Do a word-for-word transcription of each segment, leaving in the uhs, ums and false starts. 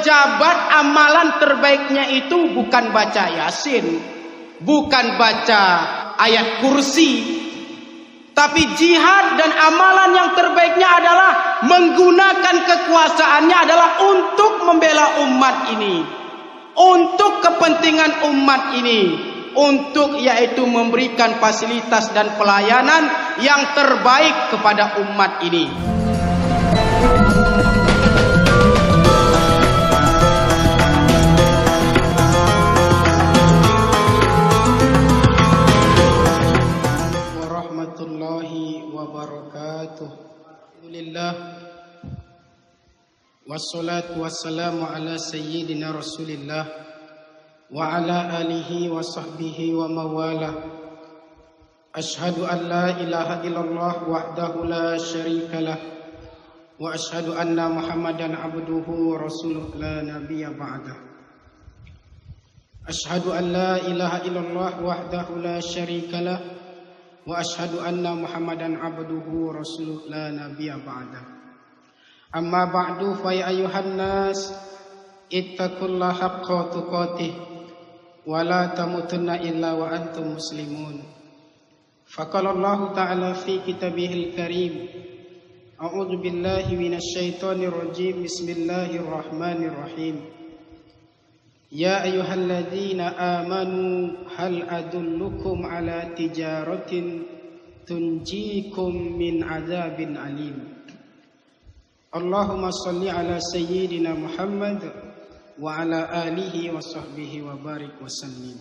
pejabat amalan terbaiknya itu bukan baca Yasin, bukan baca ayat kursi, tapi jihad dan amalan yang terbaiknya adalah menggunakan kekuasaannya adalah untuk membela umat ini, untuk kepentingan umat ini, untuk yaitu memberikan fasilitas dan pelayanan yang terbaik kepada umat ini. Alhamdulillah wassalatu wassalamu ala sayyidina Rasulillah wa ala alihi wa sahbihi wa mawala. Ashhadu an la ilaha illallah wahdahu la syarikalah wa ashhadu anna Muhammadan abduhu wa rasuluh la nabiyya ba'dah. Ashhadu an la ilaha illallah wahdahu la syarikalah wa ashhadu anna Muhammadan abduhu wa rasuluh la nabiyya ba'da. Amma ba'du fa ya ayyuhan nas ittaqullaha haqqa tuqatih wa la tamutunna illa wa antum muslimun. Faqala Allah ta'ala fi kitabihil karim, a'udzu billahi minasy syaithanir rajim, bismillahirrahmanir rahim. Ya ayyuhalladzina amanu hal adullukum ala tijaratin tunjikum min azabin alim. Allahumma salli ala sayyidina Muhammad wa ala alihi wa sahbihi wa barik wa sallim.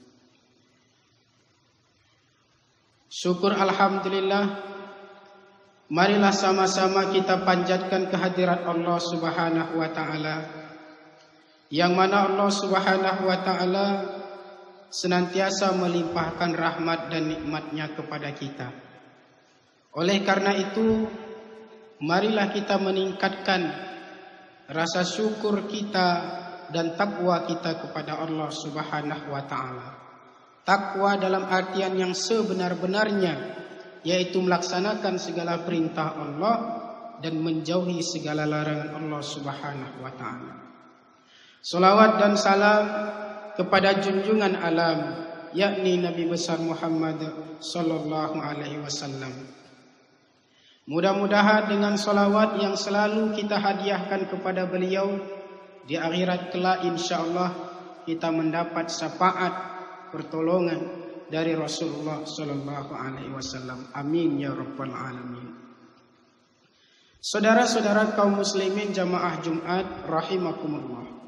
Syukur alhamdulillah, marilah sama-sama kita panjatkan kehadirat Allah Subhanahu wa taala, yang mana Allah Subhanahu wa ta'ala senantiasa melimpahkan rahmat dan nikmatnya kepada kita. Oleh karena itu, marilah kita meningkatkan rasa syukur kita dan takwa kita kepada Allah Subhanahu wa ta'ala. Takwa dalam artian yang sebenar-benarnya, yaitu melaksanakan segala perintah Allah dan menjauhi segala larangan Allah Subhanahu wa ta'ala. Salawat dan salam kepada junjungan alam, yakni Nabi besar Muhammad sallallahu alaihi wasallam. Mudah-mudahan dengan salawat yang selalu kita hadiahkan kepada beliau, di akhirat kelak insyaallah kita mendapat syafaat pertolongan dari Rasulullah sallallahu alaihi wasallam. Amin ya rabbal alamin. Saudara-saudara kaum muslimin jamaah Jumat rahimakumullah.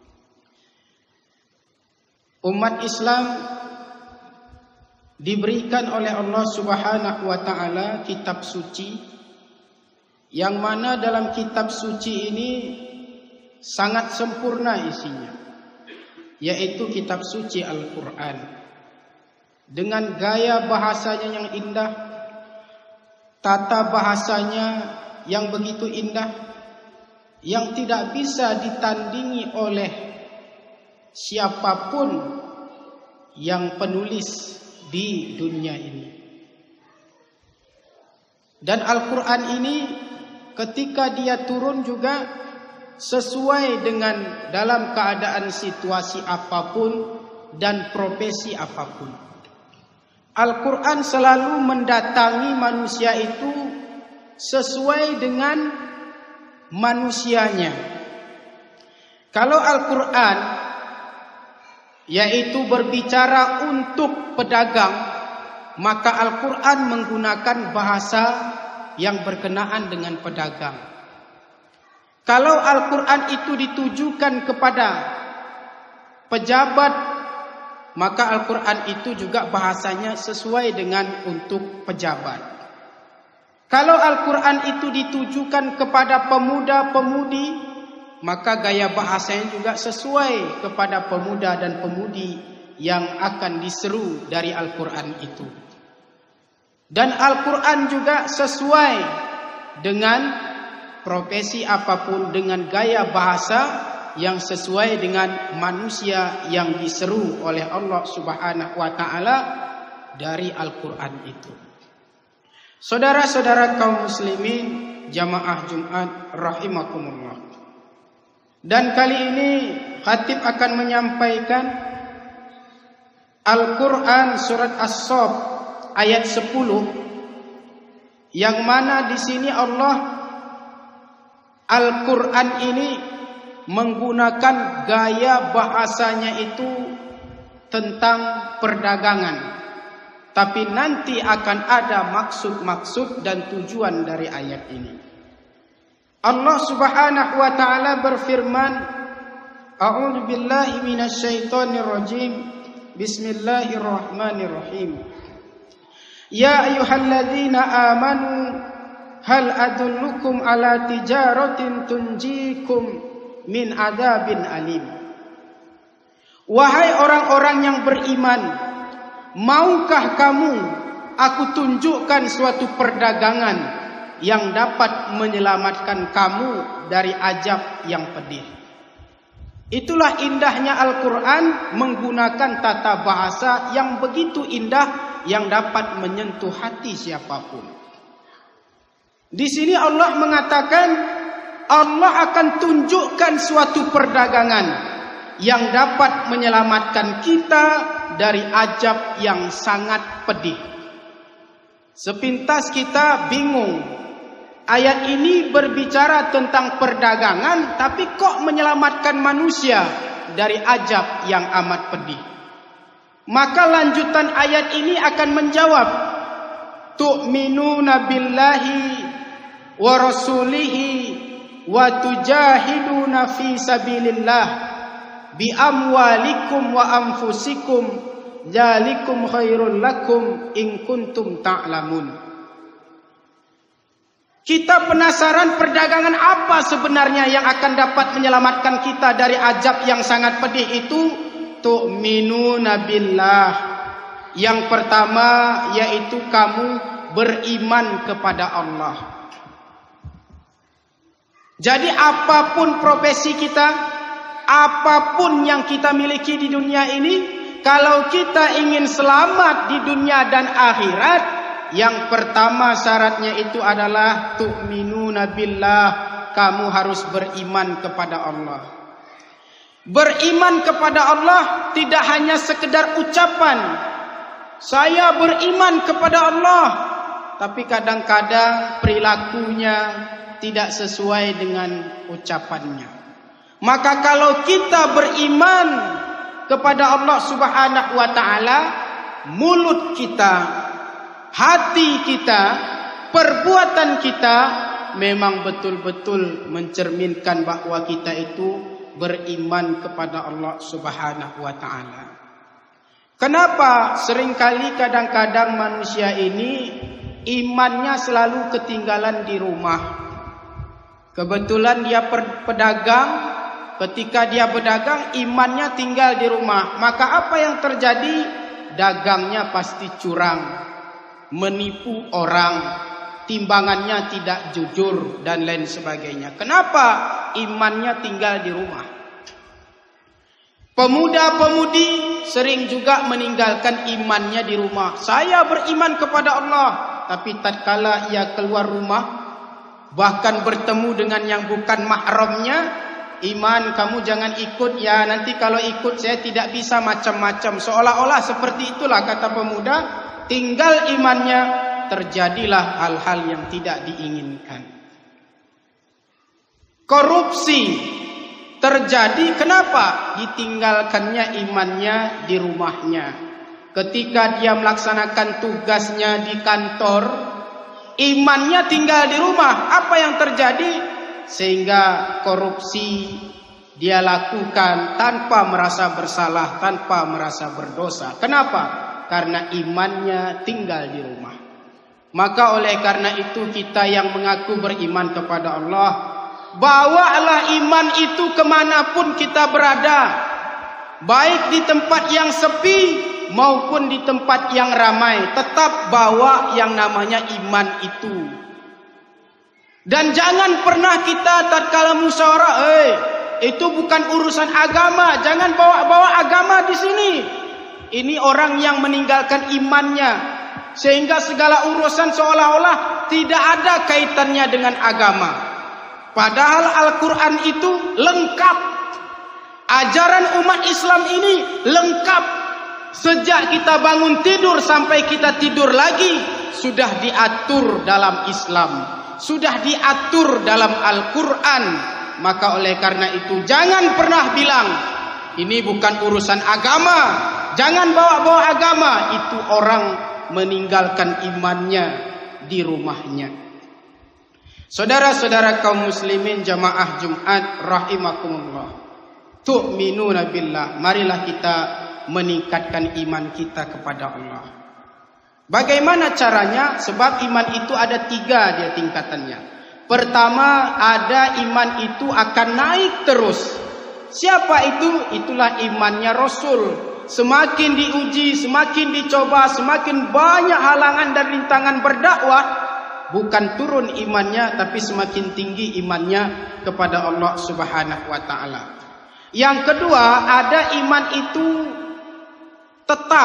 Umat Islam diberikan oleh Allah Subhanahu wa ta'ala kitab suci, yang mana dalam kitab suci ini sangat sempurna isinya, yaitu kitab suci Al-Quran. Dengan gaya bahasanya yang indah, tata bahasanya yang begitu indah, yang tidak bisa ditandingi oleh siapapun yang penulis di dunia ini. Dan Al-Quran ini ketika dia turun juga sesuai dengan dalam keadaan situasi apapun dan profesi apapun. Al-Quran selalu mendatangi manusia itu sesuai dengan manusianya. Kalau Al-Quran yaitu berbicara untuk pedagang, maka Al-Quran menggunakan bahasa yang berkenaan dengan pedagang. Kalau Al-Quran itu ditujukan kepada pejabat, maka Al-Quran itu juga bahasanya sesuai dengan untuk pejabat. Kalau Al-Quran itu ditujukan kepada pemuda-pemudi, maka gaya bahasanya juga sesuai kepada pemuda dan pemudi yang akan diseru dari Al-Quran itu. Dan Al-Quran juga sesuai dengan profesi apapun, dengan gaya bahasa yang sesuai dengan manusia yang diseru oleh Allah Subhanahu wa ta'ala dari Al-Quran itu. Saudara-saudara kaum muslimin jamaah Jumat rahimakumullah. Dan kali ini khatib akan menyampaikan Al-Quran surat As-Saff ayat sepuluh, yang mana di sini Allah Al-Quran ini menggunakan gaya bahasanya itu tentang perdagangan, tapi nanti akan ada maksud-maksud dan tujuan dari ayat ini. Allah Subhanahu wa taala berfirman, A'udzu billahi minasyaitonir rajim. Bismillahirrahmanirrahim. Ya ayyuhalladzina amanu hal adullukum ala tijaratin tunjikum min adzabin alim. Wahai orang-orang yang beriman, maukah kamu aku tunjukkan suatu perdagangan yang dapat menyelamatkan kamu dari azab yang pedih. Itulah indahnya Al-Quran menggunakan tata bahasa yang begitu indah yang dapat menyentuh hati siapapun. Di sini Allah mengatakan Allah akan tunjukkan suatu perdagangan yang dapat menyelamatkan kita dari azab yang sangat pedih. Sepintas kita bingung. Ayat ini berbicara tentang perdagangan, tapi kok menyelamatkan manusia dari azab yang amat pedih. Maka lanjutan ayat ini akan menjawab, tu'minuna billahi wa rasulihi wa tujahiduna fi sabilillah bi amwalikum wa anfusikum dzalikum khairul lakum in kuntum ta'lamun. Kita penasaran perdagangan apa sebenarnya yang akan dapat menyelamatkan kita dari azab yang sangat pedih itu? Tu'minuna billah. Yang pertama yaitu kamu beriman kepada Allah. Jadi apapun profesi kita, apapun yang kita miliki di dunia ini, kalau kita ingin selamat di dunia dan akhirat, yang pertama syaratnya itu adalah tu'minuna billah, kamu harus beriman kepada Allah. Beriman kepada Allah tidak hanya sekedar ucapan, saya beriman kepada Allah, tapi kadang-kadang perilakunya tidak sesuai dengan ucapannya. Maka kalau kita beriman kepada Allah Subhanahu wa taala, mulut kita, hati kita, perbuatan kita memang betul-betul mencerminkan bahwa kita itu beriman kepada Allah Subhanahu wa taala. Kenapa seringkali kadang-kadang manusia ini imannya selalu ketinggalan di rumah? Kebetulan dia pedagang, ketika dia berdagang imannya tinggal di rumah. Maka apa yang terjadi? Dagangnya pasti curang, menipu orang, timbangannya tidak jujur dan lain sebagainya. Kenapa? Imannya tinggal di rumah. Pemuda-pemudi sering juga meninggalkan imannya di rumah. Saya beriman kepada Allah, tapi tatkala ia keluar rumah, bahkan bertemu dengan yang bukan mahramnya, iman kamu jangan ikut ya, nanti kalau ikut saya tidak bisa macam-macam. Seolah-olah seperti itulah kata pemuda, tinggal imannya, terjadilah hal-hal yang tidak diinginkan. Korupsi terjadi, kenapa? Ditinggalkannya imannya di rumahnya. Ketika dia melaksanakan tugasnya di kantor, imannya tinggal di rumah. Apa yang terjadi? Sehingga korupsi dia lakukan tanpa merasa bersalah, tanpa merasa berdosa. Kenapa? Karena imannya tinggal di rumah. Maka oleh karena itu kita yang mengaku beriman kepada Allah, bawalah iman itu kemanapun kita berada, baik di tempat yang sepi maupun di tempat yang ramai. Tetap bawa yang namanya iman itu. Dan jangan pernah kita tatkala musyawarah, eh itu bukan urusan agama, jangan bawa-bawa agama di sini. Ini orang yang meninggalkan imannya, sehingga segala urusan seolah-olah tidak ada kaitannya dengan agama. Padahal Al-Quran itu lengkap. Ajaran umat Islam ini lengkap. Sejak kita bangun tidur sampai kita tidur lagi, sudah diatur dalam Islam, sudah diatur dalam Al-Quran. Maka oleh karena itu jangan pernah bilang ini bukan urusan agama, jangan bawa-bawa agama. Itu orang meninggalkan imannya di rumahnya. Saudara-saudara kaum muslimin jamaah Jumat rahimakumullah, tu'minuna billah, marilah kita meningkatkan iman kita kepada Allah. Bagaimana caranya? Sebab iman itu ada tiga dia tingkatannya. Pertama, ada iman itu akan naik terus. Siapa itu? Itulah imannya Rasul. Semakin diuji, semakin dicoba, semakin banyak halangan dan rintangan berdakwah, bukan turun imannya, tapi semakin tinggi imannya kepada Allah Subhanahu wa taala. Yang kedua, ada iman itu tetap,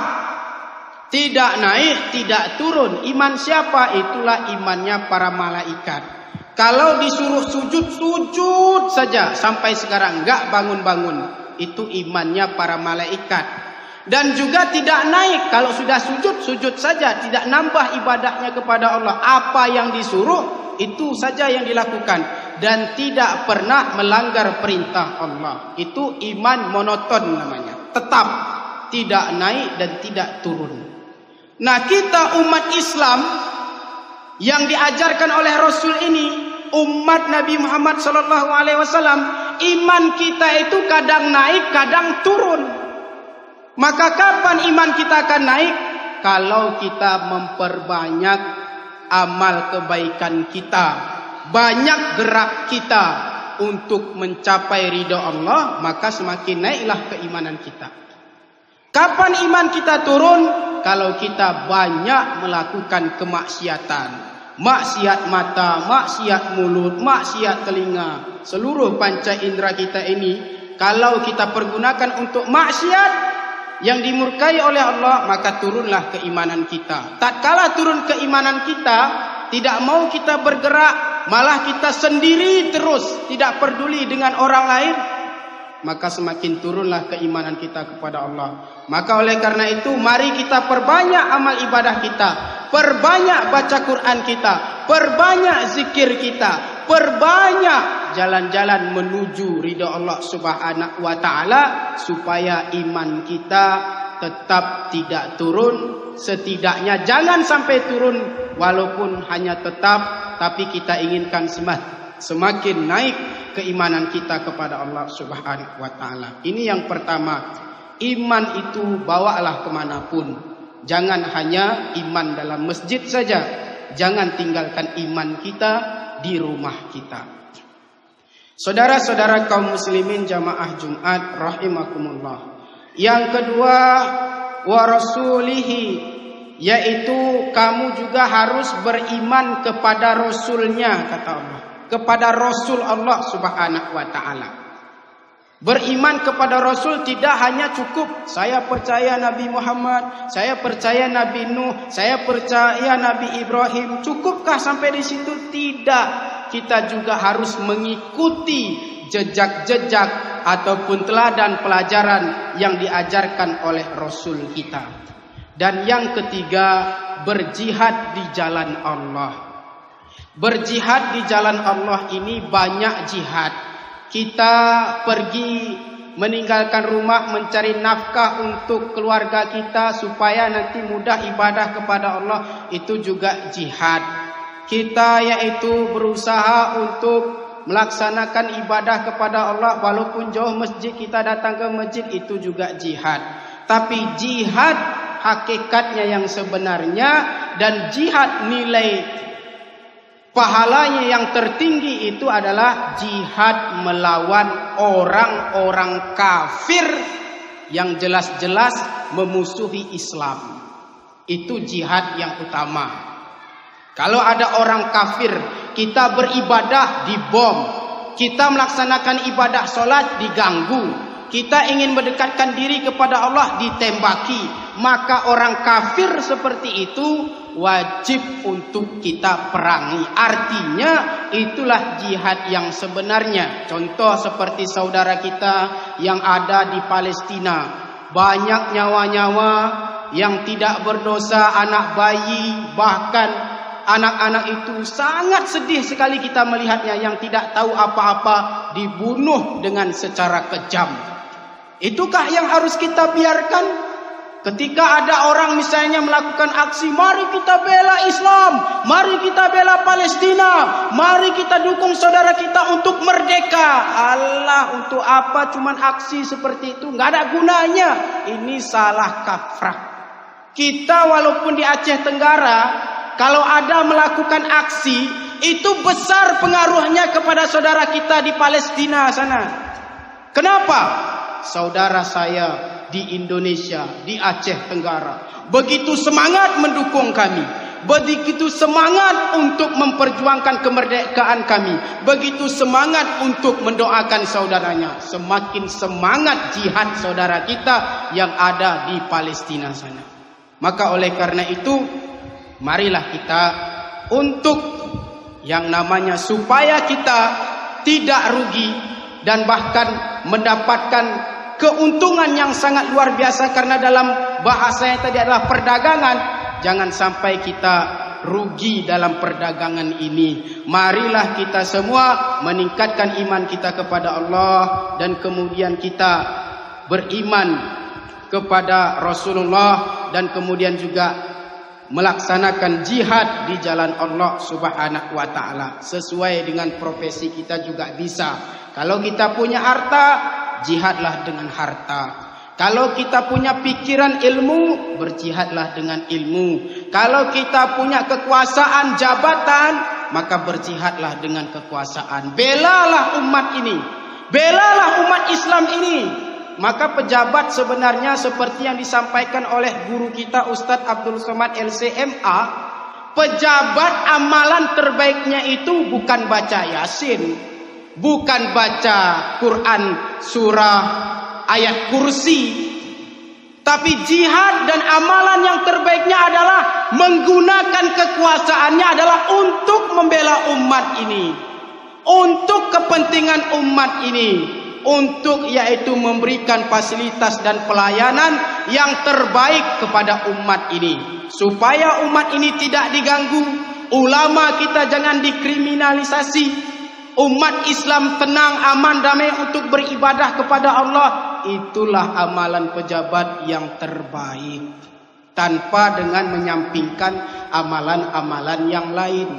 tidak naik, tidak turun. Iman siapa? Itulah imannya para malaikat. Kalau disuruh sujud, sujud saja sampai sekarang, enggak bangun-bangun. Itu imannya para malaikat. Dan juga tidak naik. Kalau sudah sujud, sujud saja, tidak nambah ibadahnya kepada Allah. Apa yang disuruh, itu saja yang dilakukan. Dan tidak pernah melanggar perintah Allah. Itu iman monoton namanya. Tetap, tidak naik dan tidak turun. Nah, kita umat Islam yang diajarkan oleh Rasul ini, umat Nabi Muhammad sallallahu alaihi wasallam, iman kita itu kadang naik, kadang turun. Maka kapan iman kita akan naik? Kalau kita memperbanyak amal kebaikan kita, banyak gerak kita untuk mencapai ridha Allah, maka semakin naiklah keimanan kita. Kapan iman kita turun? Kalau kita banyak melakukan kemaksiatan. Maksiat mata, maksiat mulut, maksiat telinga. Seluruh panca indera kita ini, kalau kita pergunakan untuk maksiat yang dimurkai oleh Allah, maka turunlah keimanan kita. Tatkala turun keimanan kita, tidak mau kita bergerak, malah kita sendiri terus, tidak peduli dengan orang lain, maka semakin turunlah keimanan kita kepada Allah. Maka oleh karena itu, mari kita perbanyak amal ibadah kita, perbanyak baca Quran kita, perbanyak zikir kita, perbanyak jalan-jalan menuju ridha Allah Subhanahu wa taala, supaya iman kita tetap tidak turun. Setidaknya jangan sampai turun, walaupun hanya tetap, tapi kita inginkan semakin naik keimanan kita kepada Allah Subhanahu wa taala. Ini yang pertama. Iman itu bawalah kemanapun. Jangan hanya iman dalam masjid saja. Jangan tinggalkan iman kita di rumah kita. Saudara-saudara kaum muslimin jamaah Jumat rahimakumullah. Yang kedua, wa rasulihi, yaitu kamu juga harus beriman kepada Rasulnya, kata Allah. Kepada Rasul Allah Subhanahu wa taala. Beriman kepada Rasul tidak hanya cukup saya percaya Nabi Muhammad, saya percaya Nabi Nuh, saya percaya Nabi Ibrahim. Cukupkah sampai di situ? Tidak. Kita juga harus mengikuti jejak-jejak ataupun teladan pelajaran yang diajarkan oleh Rasul kita. Dan yang ketiga, berjihad di jalan Allah. Berjihad di jalan Allah ini banyak jihad. Kita pergi meninggalkan rumah mencari nafkah untuk keluarga kita supaya nanti mudah ibadah kepada Allah, itu juga jihad. Kita yaitu berusaha untuk melaksanakan ibadah kepada Allah walaupun jauh masjid, kita datang ke masjid, itu juga jihad. Tapi jihad hakikatnya yang sebenarnya dan jihad nilai pahalanya yang tertinggi itu adalah jihad melawan orang-orang kafir yang jelas-jelas memusuhi Islam. Itu jihad yang utama. Kalau ada orang kafir, kita beribadah dibom, kita melaksanakan ibadah solat diganggu, kita ingin mendekatkan diri kepada Allah ditembaki, maka orang kafir seperti itu wajib untuk kita perangi. Artinya itulah jihad yang sebenarnya. Contoh seperti saudara kita yang ada di Palestina, banyak nyawa-nyawa yang tidak berdosa, anak bayi, bahkan anak-anak itu sangat sedih sekali kita melihatnya, yang tidak tahu apa-apa dibunuh dengan secara kejam. Itukah yang harus kita biarkan? Ketika ada orang misalnya melakukan aksi, mari kita bela Islam, mari kita bela Palestina, mari kita dukung saudara kita untuk merdeka. Allah, untuk apa cuman aksi seperti itu? Nggak ada gunanya. Ini salah kaprah. Kita walaupun di Aceh Tenggara, kalau ada melakukan aksi, itu besar pengaruhnya kepada saudara kita di Palestina sana. Kenapa? Saudara saya di Indonesia, di Aceh Tenggara, begitu semangat mendukung kami, begitu semangat untuk memperjuangkan kemerdekaan kami, begitu semangat untuk mendoakan saudaranya. Semakin semangat jihad saudara kita yang ada di Palestina sana. Maka oleh karena itu, marilah kita untuk yang namanya supaya kita tidak rugi dan bahkan mendapatkan keuntungan yang sangat luar biasa, karena dalam bahasanya tadi adalah perdagangan. Jangan sampai kita rugi dalam perdagangan ini. Marilah kita semua meningkatkan iman kita kepada Allah, dan kemudian kita beriman kepada Rasulullah, dan kemudian juga melaksanakan jihad di jalan Allah Subhanahu wa taala. Sesuai dengan profesi kita juga bisa. Kalau kita punya harta, jihadlah dengan harta. Kalau kita punya pikiran ilmu, berjihadlah dengan ilmu. Kalau kita punya kekuasaan jabatan, maka berjihadlah dengan kekuasaan. Belalah umat ini, belalah umat Islam ini. Maka pejabat sebenarnya seperti yang disampaikan oleh guru kita Ustadz Abdul Somad L C M A, pejabat amalan terbaiknya itu bukan baca Yasin, bukan baca Quran surah ayat kursi, tapi jihad dan amalan yang terbaiknya adalah menggunakan kekuasaannya adalah untuk membela umat ini, untuk kepentingan umat ini, untuk yaitu memberikan fasilitas dan pelayanan yang terbaik kepada umat ini, supaya umat ini tidak diganggu. Ulama kita jangan dikriminalisasi. Umat Islam tenang, aman, damai untuk beribadah kepada Allah. Itulah amalan pejabat yang terbaik, tanpa dengan menyampingkan amalan-amalan yang lain.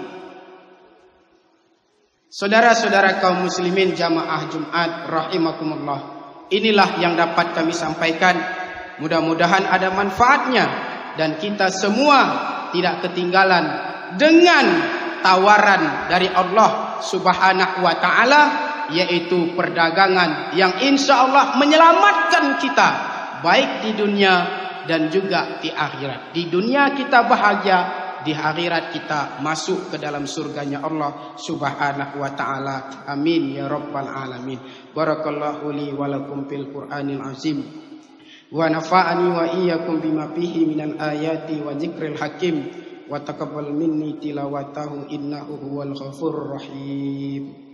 Saudara-saudara kaum muslimin jamaah Jumat rahimakumullah, inilah yang dapat kami sampaikan. Mudah-mudahan ada manfaatnya, dan kita semua tidak ketinggalan dengan tawaran dari Allah Subhanahu wa taala, yaitu perdagangan yang insya Allah menyelamatkan kita baik di dunia dan juga di akhirat. Di dunia kita bahagia, di akhirat kita masuk ke dalam surganya Allah Subhanahu wa taala. Amin ya rabbal alamin. Barakallahu li wa lakum fil Qur'anil azim, wa nafa'ani wa iyyakum bima fihi minal ayati wa dzikril hakim, wa taqabbal minni tilawatahu innahu huwal ghafurur rahim.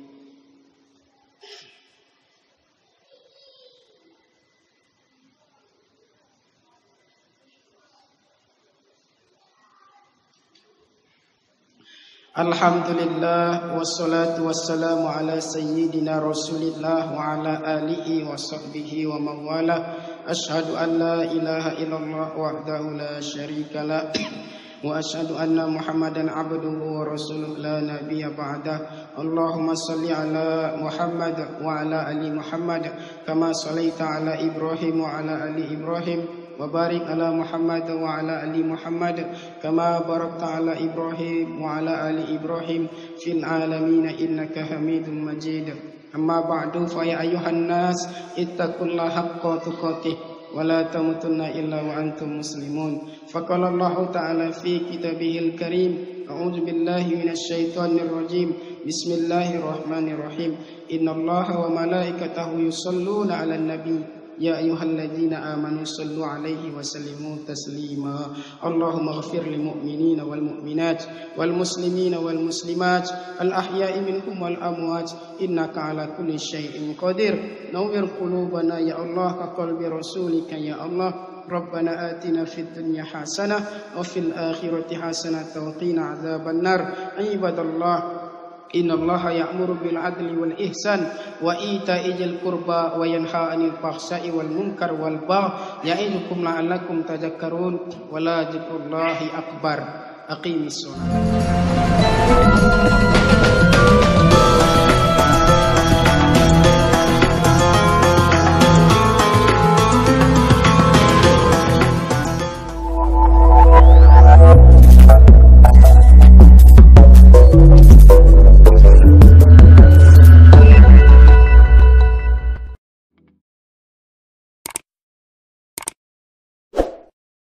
Alhamdulillah, wassalatu wassalamu ala sayyidina Rasulillah wa ala alihi wa sahbihi wa mawala. Ashhadu an la ilaha illallah wahdahu la syarika la wa ashhadu anna Muhammadan abduhu wa rasuluhu la nabiyya ba'dah. Allahumma salli ala Muhammad wa ala ali Muhammad kama sallaita ala Ibrahim wa ala ali Ibrahim, wa barik ala Muhammad wa ala ali Muhammad kama barakta ala Ibrahim wa ala ali Ibrahim fil alamin innaka Hamidum Majid. Amma ba'du, fa ya ayyuhan nas ittaqullaha haqqa tuqatih wa la tamutunna illa wa antum muslimun. Faqala Allah ta'ala fi kitabihil karim, a'udzu billahi minasy syaithanir rajim. Bismillahirrahmanirrahim. Innallaha wa malaikatahu yusholluna 'alan nabi يا أيها الذين آمنوا صلوا عليه وسلموا تسليما اللهم اغفر للمؤمنين والمؤمنات والمسلمين والمسلمات الأحياء منهم والأموات إنك على كل شيء قدير نور قلوبنا يا الله كقلب رسولك يا الله ربنا آتنا في الدنيا حسنة وفي الآخرة حسنة وقنا عذاب النار عباد الله إن الله يأمر بالعدل والإحسان وإيتاء ذي القربى وينهى عن الفحشاء والمنكر والبغي يعظكم لعلكم تذكرون ولا ذكر الله أكبر أقيم الصلاة